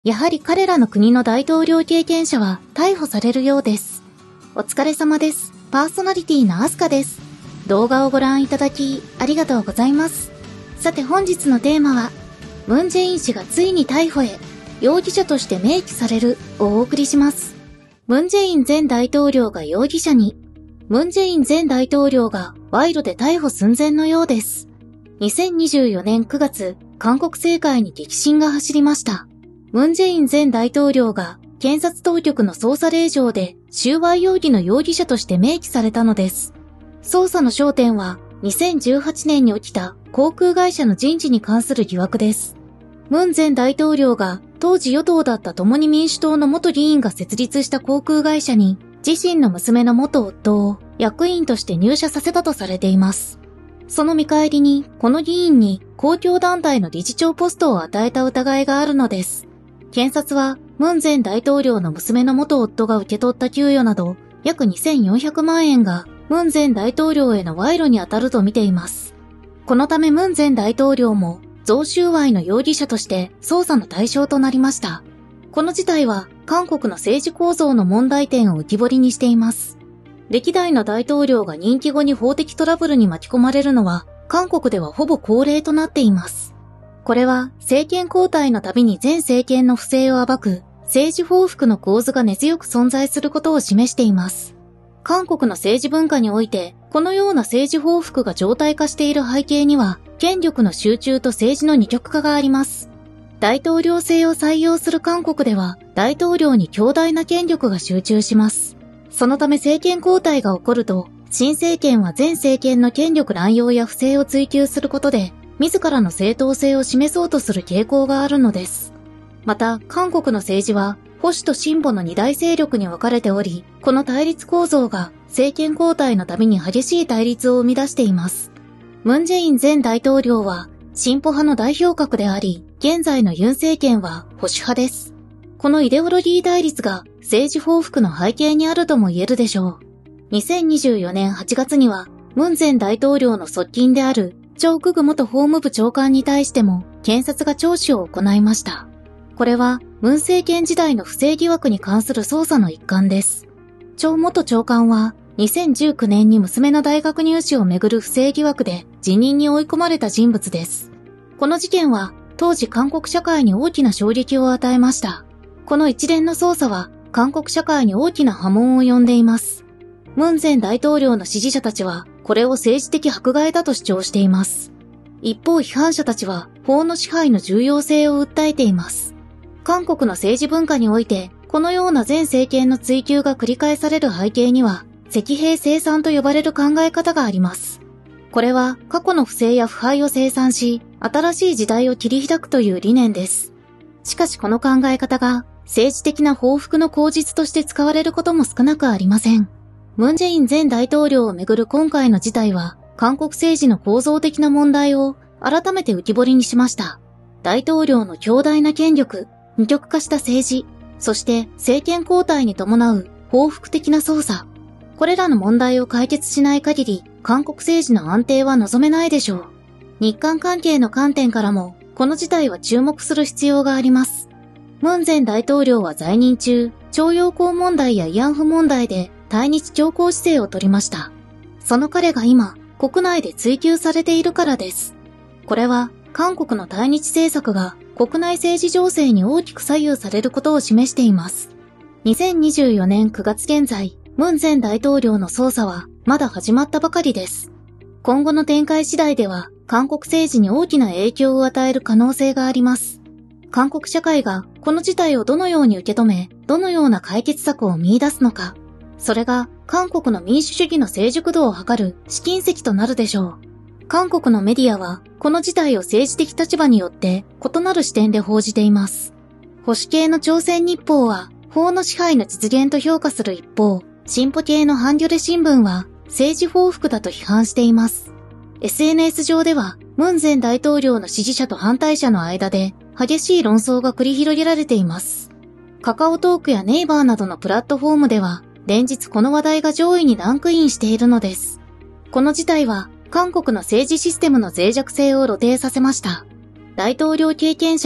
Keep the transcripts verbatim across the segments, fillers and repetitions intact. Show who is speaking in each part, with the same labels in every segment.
Speaker 1: やはり彼らの国の大統領経験者は逮捕されるようです。お疲れ様です。パーソナリティのアスカです。動画をご覧いただきありがとうございます。さて本日のテーマは、ムン・ジェイン氏がついに逮捕へ、容疑者として明記されるをお送りします。ムン・ジェイン前大統領が容疑者に、ムン・ジェイン前大統領が賄賂で逮捕寸前のようです。にせんにじゅうよねんくがつ、韓国政界に激震が走りました。ムン・ジェイン前大統領が検察当局の捜査令状で収賄容疑の容疑者として明記されたのです。捜査の焦点はにせんじゅうはちねんに起きた航空会社の人事に関する疑惑です。ムン前大統領が当時与党だった共に民主党の元議員が設立した航空会社に自身の娘の元夫を役員として入社させたとされています。その見返りにこの議員に公共団体の理事長ポストを与えた疑いがあるのです。検察は、ムン前大統領の娘の元夫が受け取った給与など、約にせんよんひゃくまんえんが、ムン前大統領への賄賂に当たると見ています。このためムン前大統領も、贈収賄の容疑者として捜査の対象となりました。この事態は、韓国の政治構造の問題点を浮き彫りにしています。歴代の大統領が任期後に法的トラブルに巻き込まれるのは、韓国ではほぼ恒例となっています。これは政権交代のたびに前政権の不正を暴く政治報復の構図が根強く存在することを示しています。韓国の政治文化においてこのような政治報復が常態化している背景には権力の集中と政治の二極化があります。大統領制を採用する韓国では大統領に強大な権力が集中します。そのため政権交代が起こると新政権は前政権の権力乱用や不正を追及することで自らの正当性を示そうとする傾向があるのです。また、韓国の政治は保守と進歩の二大勢力に分かれており、この対立構造が政権交代のたびに激しい対立を生み出しています。ムン・ジェイン前大統領は進歩派の代表格であり、現在のユン政権は保守派です。このイデオロギー対立が政治報復の背景にあるとも言えるでしょう。にせんにじゅうよねんはちがつには、ムン前大統領の側近であるチョ・グク元法務部長官に対しても検察が聴取を行いました。これはムン政権時代の不正疑惑に関する捜査の一環です。チョ元長官はにせんじゅうきゅうねんに娘の大学入試をめぐる不正疑惑で辞任に追い込まれた人物です。この事件は当時韓国社会に大きな衝撃を与えました。この一連の捜査は韓国社会に大きな波紋を呼んでいます。ムン前大統領の支持者たちはこれを政治的迫害だと主張しています。一方批判者たちは法の支配の重要性を訴えています。韓国の政治文化においてこのような前政権の追及が繰り返される背景には積弊清算と呼ばれる考え方があります。これは過去の不正や腐敗を清算し新しい時代を切り開くという理念です。しかしこの考え方が政治的な報復の口実として使われることも少なくありません。ムン・ジェイン前大統領をめぐる今回の事態は、韓国政治の構造的な問題を改めて浮き彫りにしました。大統領の強大な権力、二極化した政治、そして政権交代に伴う報復的な捜査。これらの問題を解決しない限り、韓国政治の安定は望めないでしょう。日韓関係の観点からも、この事態は注目する必要があります。ムン前大統領は在任中、徴用工問題や慰安婦問題で、対日強硬姿勢を取りました。その彼が今、国内で追及されているからです。これは、韓国の対日政策が国内政治情勢に大きく左右されることを示しています。にせんにじゅうよねんくがつ現在、ムン前大統領の捜査はまだ始まったばかりです。今後の展開次第では、韓国政治に大きな影響を与える可能性があります。韓国社会がこの事態をどのように受け止め、どのような解決策を見出すのか。それが韓国の民主主義の成熟度を測る試金石となるでしょう。韓国のメディアはこの事態を政治的立場によって異なる視点で報じています。保守系の朝鮮日報は法の支配の実現と評価する一方、進歩系のハンギョレ新聞は政治報復だと批判しています。エスエヌエス 上ではムン前大統領の支持者と反対者の間で激しい論争が繰り広げられています。カカオトークやネイバーなどのプラットフォームでは連日この話題が上位にランクインしているのです。この事態は韓国の政治システムの脆弱性を露呈させました。大統領経験者が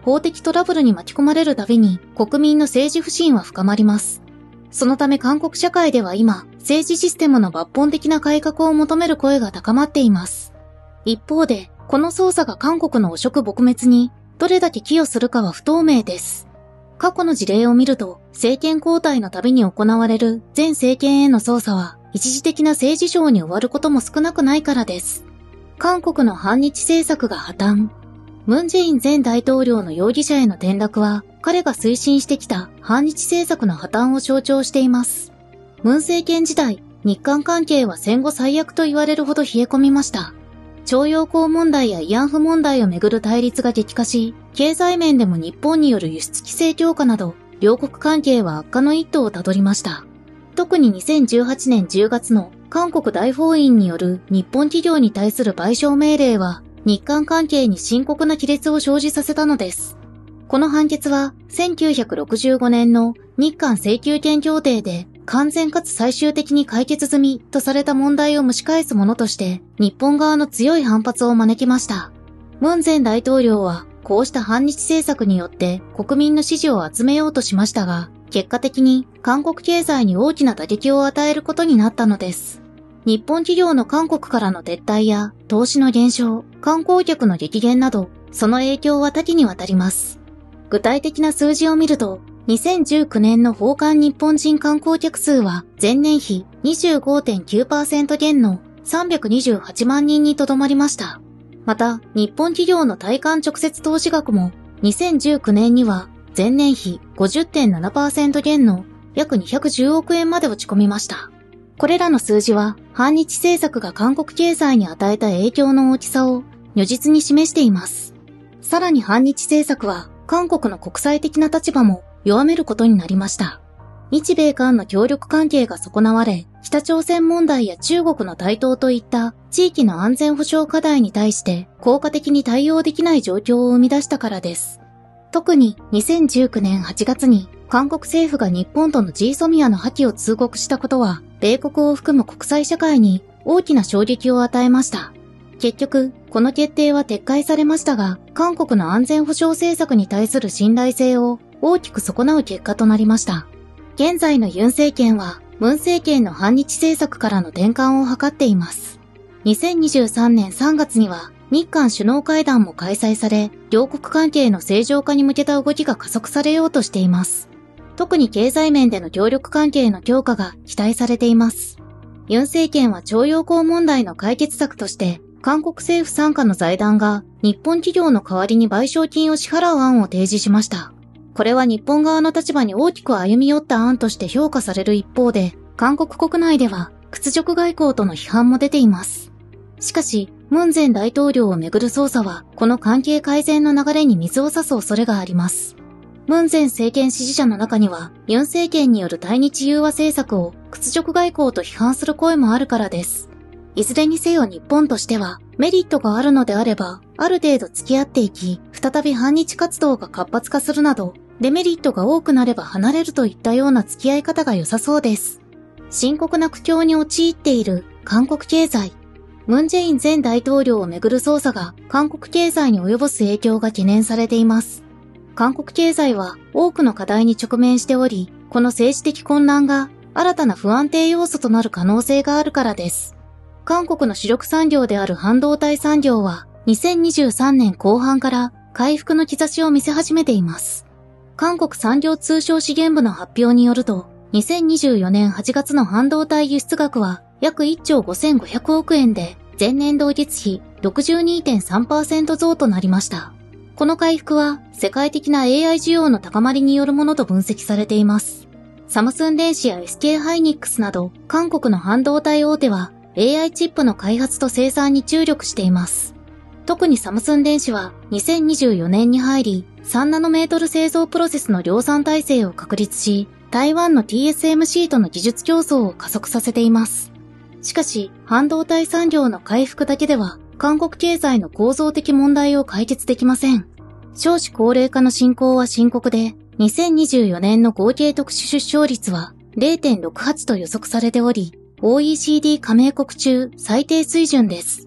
Speaker 1: 法的トラブルに巻き込まれるたびに国民の政治不信は深まります。そのため韓国社会では今、政治システムの抜本的な改革を求める声が高まっています。一方で、この捜査が韓国の汚職撲滅にどれだけ寄与するかは不透明です。過去の事例を見ると、政権交代のたびに行われる前政権への捜査は一時的な政治ショーに終わることも少なくないからです。韓国の反日政策が破綻。ムン・ジェイン前大統領の容疑者への転落は、彼が推進してきた反日政策の破綻を象徴しています。ムン政権時代、日韓関係は戦後最悪と言われるほど冷え込みました。徴用工問題や慰安婦問題をめぐる対立が激化し、経済面でも日本による輸出規制強化など、両国関係は悪化の一途をたどりました。特ににせんじゅうはちねんじゅうがつの韓国大法院による日本企業に対する賠償命令は、日韓関係に深刻な亀裂を生じさせたのです。この判決は、せんきゅうひゃくろくじゅうごねんの日韓請求権協定で、完全かつ最終的に解決済みとされた問題を蒸し返すものとして、日本側の強い反発を招きました。ムン前大統領は、こうした反日政策によって国民の支持を集めようとしましたが、結果的に韓国経済に大きな打撃を与えることになったのです。日本企業の韓国からの撤退や投資の減少、観光客の激減など、その影響は多岐にわたります。具体的な数字を見ると、にせんじゅうきゅうねんの訪韓日本人観光客数は前年比 にじゅうごてんきゅうパーセント 減のさんびゃくにじゅうはちまんにんにとどまりました。また、日本企業の対韓直接投資額もにせんじゅうきゅうねんには前年比 ごじゅってんななパーセント 減の約にひゃくじゅうおくえんまで落ち込みました。これらの数字は反日政策が韓国経済に与えた影響の大きさを如実に示しています。さらに反日政策は韓国の国際的な立場も弱めることになりました。日米韓の協力関係が損なわれ、北朝鮮問題や中国の台頭といった地域の安全保障課題に対して効果的に対応できない状況を生み出したからです。特ににせんじゅうきゅうねんはちがつに韓国政府が日本との ジーソミアの破棄を通告したことは、米国を含む国際社会に大きな衝撃を与えました。結局、この決定は撤回されましたが、韓国の安全保障政策に対する信頼性を大きく損なう結果となりました。現在のユン政権は、ムン政権の反日政策からの転換を図っています。にせんにじゅうさんねんさんがつには、日韓首脳会談も開催され、両国関係の正常化に向けた動きが加速されようとしています。特に経済面での協力関係の強化が期待されています。ユン政権は徴用工問題の解決策として、韓国政府傘下の財団が日本企業の代わりに賠償金を支払う案を提示しました。これは日本側の立場に大きく歩み寄った案として評価される一方で、韓国国内では屈辱外交との批判も出ています。しかし、ムン前大統領をめぐる捜査は、この関係改善の流れに水を差す恐れがあります。ムン前政権支持者の中には、ユン政権による対日融和政策を屈辱外交と批判する声もあるからです。いずれにせよ日本としては、メリットがあるのであれば、ある程度付き合っていき、再び反日活動が活発化するなど、デメリットが多くなれば離れるといったような付き合い方が良さそうです。深刻な苦境に陥っている韓国経済。ムン・ジェイン前大統領をめぐる捜査が韓国経済に及ぼす影響が懸念されています。韓国経済は多くの課題に直面しており、この政治的混乱が新たな不安定要素となる可能性があるからです。韓国の主力産業である半導体産業はにせんにじゅうさんねんこう半から回復の兆しを見せ始めています。韓国産業通商資源部の発表によると、にせんにじゅうよねんはちがつの半導体輸出額は約いっちょうごせんごひゃくおくえんで、前年同月比 ろくじゅうにてんさんパーセント 増となりました。この回復は世界的な エーアイ 需要の高まりによるものと分析されています。サムスン電子や エスケー ハイニックスなど韓国の半導体大手は エーアイ チップの開発と生産に注力しています。特にサムスン電子はにせんにじゅうよねんに入りさんナノメートル製造プロセスの量産体制を確立し、台湾の ティーエスエムシー との技術競争を加速させています。しかし、半導体産業の回復だけでは、韓国経済の構造的問題を解決できません。少子高齢化の進行は深刻で、にせんにじゅうよねんの合計特殊出生率は れいてんろくはち と予測されており、オーイーシーディー 加盟国中最低水準です。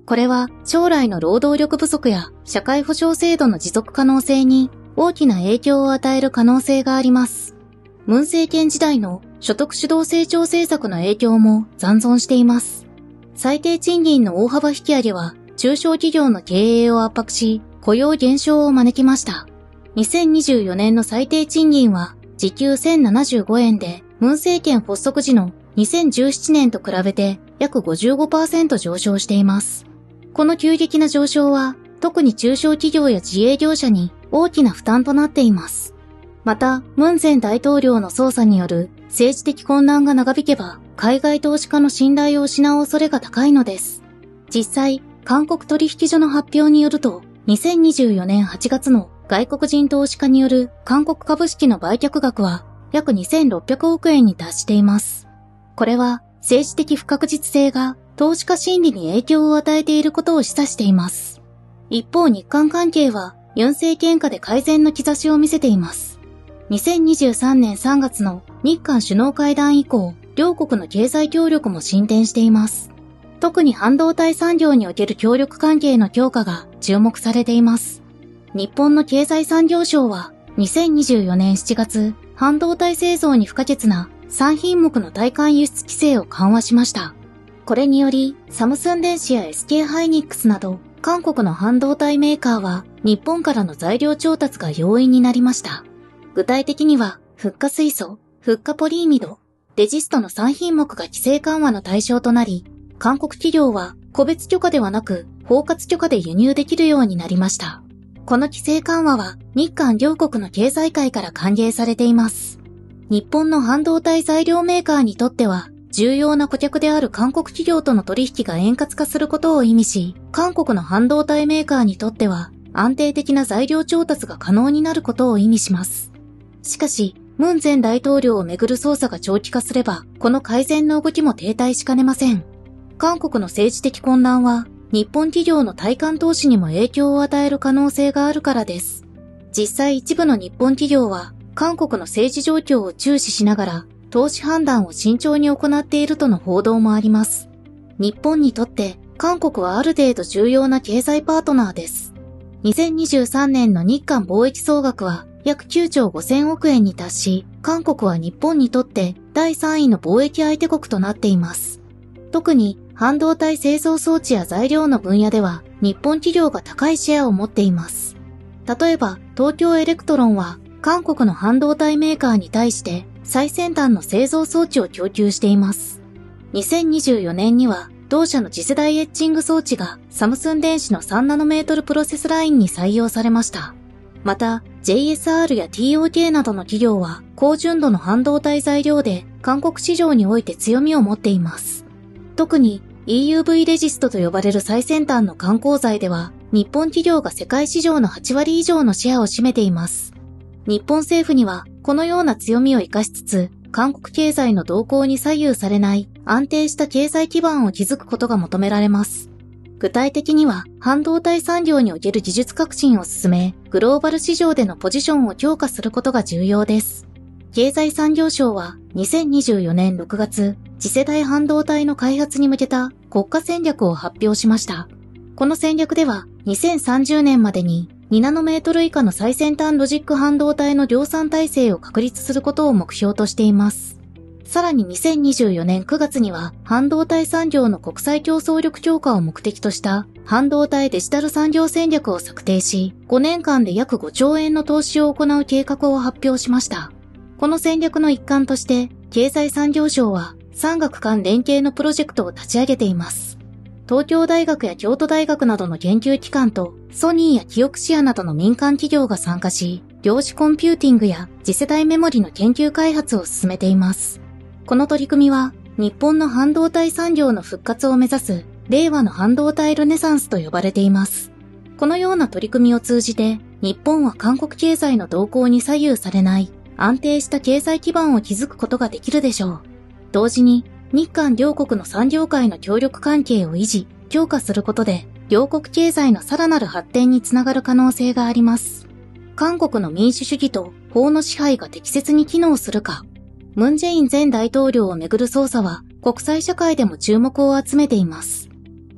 Speaker 1: これは将来の労働力不足や社会保障制度の持続可能性に大きな影響を与える可能性があります。ムン政権時代の所得主導成長政策の影響も残存しています。最低賃金の大幅引き上げは中小企業の経営を圧迫し、雇用減少を招きました。にせんにじゅうよねんの最低賃金は時給せんななじゅうごえんで、ムン政権発足時のにせんじゅうななねんと比べて約 ごじゅうごパーセント 上昇しています。この急激な上昇は特に中小企業や自営業者に大きな負担となっています。また、ムン前大統領の操作による政治的混乱が長引けば、海外投資家の信頼を失う恐れが高いのです。実際、韓国取引所の発表によると、にせんにじゅうよねんはちがつの外国人投資家による韓国株式の売却額は約にせんろっぴゃくおくえんに達しています。これは政治的不確実性が投資家心理に影響を与えていることを示唆しています。一方、日韓関係はユン政権下で改善の兆しを見せています。にせんにじゅうさんねんさんがつの日韓首脳会談以降、両国の経済協力も進展しています。特に半導体産業における協力関係の強化が注目されています。日本の経済産業省はにせんにじゅうよねんしちがつ、半導体製造に不可欠なさんひんもくの対韓輸出規制を緩和しました。これにより、サムスン電子や エスケー ハイニックスなど、韓国の半導体メーカーは日本からの材料調達が容易になりました。具体的には、フッ化水素、フッ化ポリイミド、レジストのさんひんもくが規制緩和の対象となり、韓国企業は個別許可ではなく包括許可で輸入できるようになりました。この規制緩和は日韓両国の経済界から歓迎されています。日本の半導体材料メーカーにとっては重要な顧客である韓国企業との取引が円滑化することを意味し、韓国の半導体メーカーにとっては安定的な材料調達が可能になることを意味します。しかし、ムン前大統領をめぐる捜査が長期化すれば、この改善の動きも停滞しかねません。韓国の政治的混乱は、日本企業の対韓投資にも影響を与える可能性があるからです。実際一部の日本企業は、韓国の政治状況を注視しながら、投資判断を慎重に行っているとの報道もあります。日本にとって、韓国はある程度重要な経済パートナーです。にせんにじゅうさんねんの日韓貿易総額は、約きゅうちょうごせんおくえんに達し、韓国は日本にとってだいさんいの貿易相手国となっています。特に半導体製造装置や材料の分野では日本企業が高いシェアを持っています。例えば東京エレクトロンは韓国の半導体メーカーに対して最先端の製造装置を供給しています。にせんにじゅうよねんには同社の次世代エッチング装置がサムスン電子のさんナノメートルプロセスラインに採用されました。また、ジェイエスアール や ティーオーケー などの企業は高純度の半導体材料で韓国市場において強みを持っています。特に イーユーブイ レジストと呼ばれる最先端の観光材では日本企業が世界市場のはちわり以上のシェアを占めています。日本政府にはこのような強みを生かしつつ韓国経済の動向に左右されない安定した経済基盤を築くことが求められます。具体的には、半導体産業における技術革新を進め、グローバル市場でのポジションを強化することが重要です。経済産業省は、にせんにじゅうよねんろくがつ、次世代半導体の開発に向けた国家戦略を発表しました。この戦略では、にせんさんじゅうねんまでににナノメートル以下の最先端ロジック半導体の量産体制を確立することを目標としています。さらににせんにじゅうよねんくがつには半導体産業の国際競争力強化を目的とした半導体デジタル産業戦略を策定し、ごねんかんで約ごちょうえんの投資を行う計画を発表しました。この戦略の一環として、経済産業省は産学官連携のプロジェクトを立ち上げています。東京大学や京都大学などの研究機関とソニーやキオクシアなどの民間企業が参加し、量子コンピューティングや次世代メモリの研究開発を進めています。この取り組みは、日本の半導体産業の復活を目指す、令和の半導体ルネサンスと呼ばれています。このような取り組みを通じて、日本は韓国経済の動向に左右されない、安定した経済基盤を築くことができるでしょう。同時に、日韓両国の産業界の協力関係を維持、強化することで、両国経済のさらなる発展につながる可能性があります。韓国の民主主義と法の支配が適切に機能するか。ムン・ジェイン前大統領をめぐる捜査は国際社会でも注目を集めています。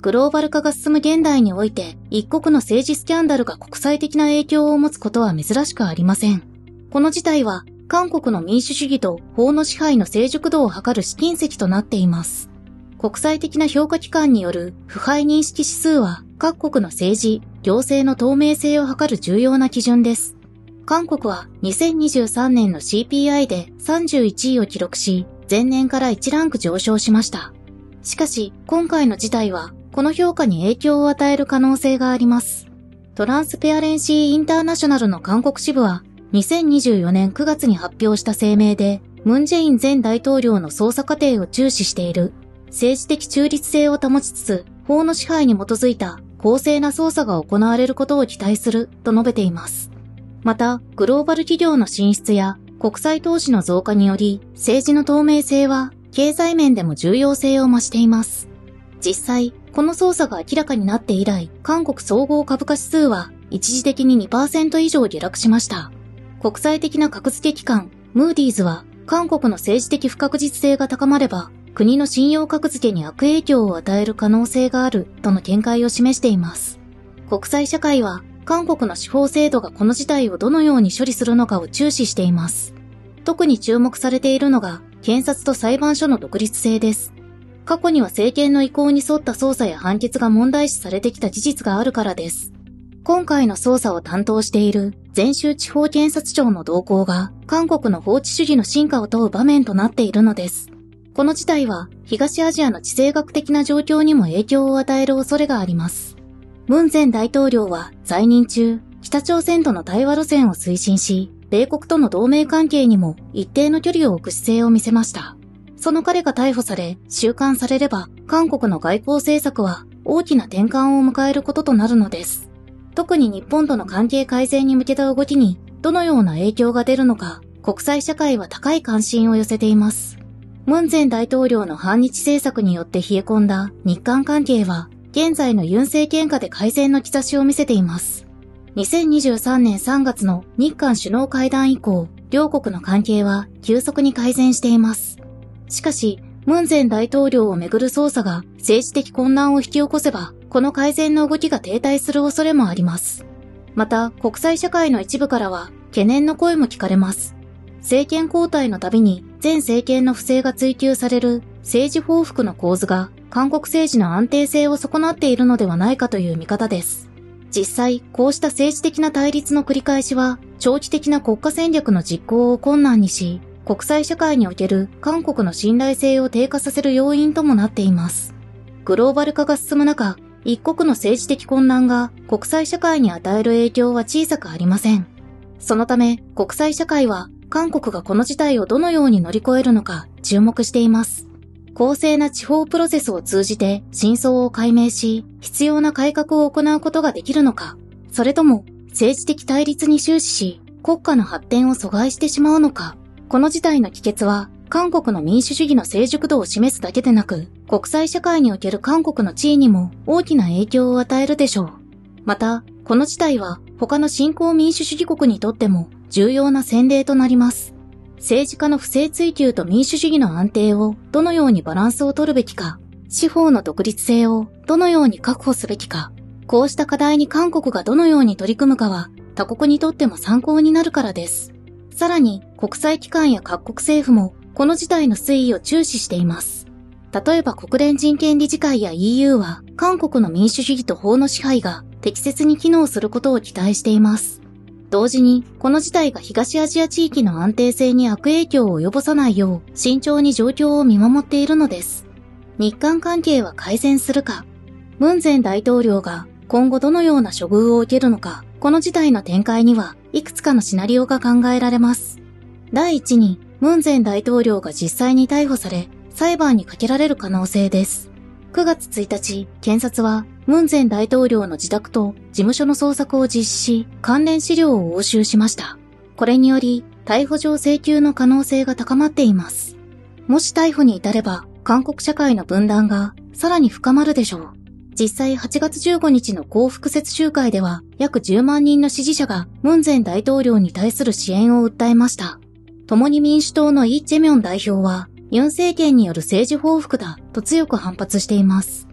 Speaker 1: グローバル化が進む現代において、一国の政治スキャンダルが国際的な影響を持つことは珍しくありません。この事態は、韓国の民主主義と法の支配の成熟度を測る試金石となっています。国際的な評価機関による腐敗認識指数は、各国の政治、行政の透明性を測る重要な基準です。韓国はにせんにじゅうさんねんの シーピーアイ でさんじゅういちいを記録し、前年からいちランク上昇しました。しかし、今回の事態は、この評価に影響を与える可能性があります。トランスペアレンシー・インターナショナルの韓国支部は、にせんにじゅうよねんくがつに発表した声明で、ムン・ジェイン前大統領の捜査過程を注視している、政治的中立性を保ちつつ、法の支配に基づいた公正な捜査が行われることを期待すると述べています。また、グローバル企業の進出や国際投資の増加により、政治の透明性は経済面でも重要性を増しています。実際、この捜査が明らかになって以来、韓国総合株価指数は一時的に にパーセント 以上下落しました。国際的な格付け機関、ムーディーズは、韓国の政治的不確実性が高まれば、国の信用格付けに悪影響を与える可能性があるとの見解を示しています。国際社会は、韓国の司法制度がこの事態をどのように処理するのかを注視しています。特に注目されているのが、検察と裁判所の独立性です。過去には政権の意向に沿った捜査や判決が問題視されてきた事実があるからです。今回の捜査を担当している全州地方検察庁の動向が韓国の法治主義の進化を問う場面となっているのです。この事態は東アジアの地政学的な状況にも影響を与える恐れがあります。ムン前大統領は在任中、北朝鮮との対話路線を推進し、米国との同盟関係にも一定の距離を置く姿勢を見せました。その彼が逮捕され、収監されれば、韓国の外交政策は大きな転換を迎えることとなるのです。特に日本との関係改善に向けた動きに、どのような影響が出るのか、国際社会は高い関心を寄せています。ムン前大統領の反日政策によって冷え込んだ日韓関係は、現在のユン政権下で改善の兆しを見せています。にせんにじゅうさんねんさんがつの日韓首脳会談以降、両国の関係は急速に改善しています。しかし、ムン前大統領をめぐる捜査が政治的混乱を引き起こせば、この改善の動きが停滞する恐れもあります。また、国際社会の一部からは、懸念の声も聞かれます。政権交代のたびに、前政権の不正が追及される政治報復の構図が、韓国政治の安定性を損なっているのではないかという見方です。実際、こうした政治的な対立の繰り返しは、長期的な国家戦略の実行を困難にし、国際社会における韓国の信頼性を低下させる要因ともなっています。グローバル化が進む中、一国の政治的混乱が国際社会に与える影響は小さくありません。そのため、国際社会は韓国がこの事態をどのように乗り越えるのか注目しています。公正な地方プロセスを通じて真相を解明し、必要な改革を行うことができるのか、それとも政治的対立に終始し、国家の発展を阻害してしまうのか。この事態の帰結は、韓国の民主主義の成熟度を示すだけでなく、国際社会における韓国の地位にも大きな影響を与えるでしょう。また、この事態は他の新興民主主義国にとっても重要な先例となります。政治家の不正追及と民主主義の安定をどのようにバランスを取るべきか、司法の独立性をどのように確保すべきか、こうした課題に韓国がどのように取り組むかは他国にとっても参考になるからです。さらに、国際機関や各国政府も、この事態の推移を注視しています。例えば国連人権理事会や イーユー は、韓国の民主主義と法の支配が適切に機能することを期待しています。同時に、この事態が東アジア地域の安定性に悪影響を及ぼさないよう、慎重に状況を見守っているのです。日韓関係は改善するか、ムン前大統領が今後どのような処遇を受けるのか、この事態の展開にはいくつかのシナリオが考えられます。第一に、ムン前大統領が実際に逮捕され、裁判にかけられる可能性です。くがつついたち、検察は、ムン前大統領の自宅と事務所の捜索を実施し、関連資料を押収しました。これにより、逮捕状請求の可能性が高まっています。もし逮捕に至れば、韓国社会の分断がさらに深まるでしょう。実際はちがつじゅうごにちの光復節集会では約じゅうまんにんの支持者がムン前大統領に対する支援を訴えました。共に民主党のイ・ジェミョン代表はユン政権による政治報復だと強く反発しています。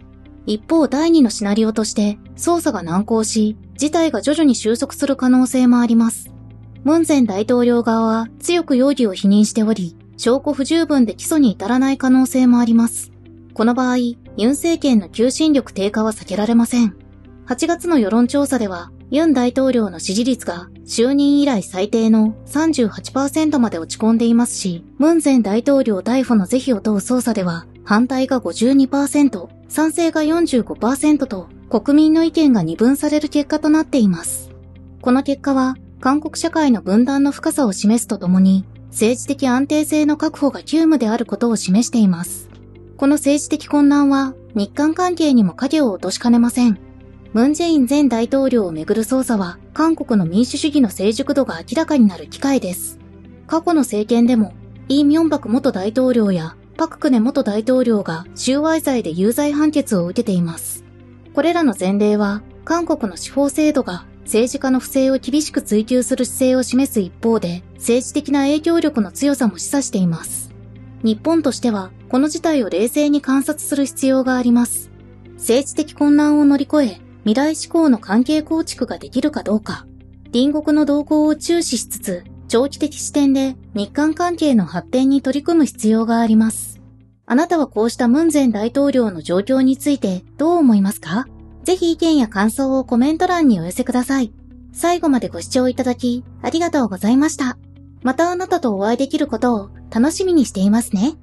Speaker 1: 一方だいにのシナリオとして捜査が難航し、事態が徐々に収束する可能性もあります。ムン前大統領側は強く容疑を否認しており、証拠不十分で起訴に至らない可能性もあります。この場合、ユン政権の求心力低下は避けられません。はちがつの世論調査では、ユン大統領の支持率が就任以来最低の さんじゅうはちパーセント まで落ち込んでいますし、ムン前大統領逮捕の是非を問う捜査では、反対が ごじゅうにパーセント、賛成が よんじゅうごパーセント と国民の意見が二分される結果となっています。この結果は、韓国社会の分断の深さを示すとともに、政治的安定性の確保が急務であることを示しています。この政治的混乱は、日韓関係にも影を落としかねません。ムン・ジェイン前大統領をめぐる捜査は、韓国の民主主義の成熟度が明らかになる機会です。過去の政権でも、イ・ミョンバク元大統領やパククネ元大統領が収賄罪で有罪判決を受けています。これらの前例は、韓国の司法制度が政治家の不正を厳しく追及する姿勢を示す一方で、政治的な影響力の強さも示唆しています。日本としては、この事態を冷静に観察する必要があります。政治的混乱を乗り越え、未来志向の関係構築ができるかどうか、隣国の動向を注視しつつ、長期的視点で日韓関係の発展に取り組む必要があります。あなたはこうしたムン前大統領の状況についてどう思いますか？ぜひ意見や感想をコメント欄にお寄せください。最後までご視聴いただきありがとうございました。またあなたとお会いできることを楽しみにしていますね。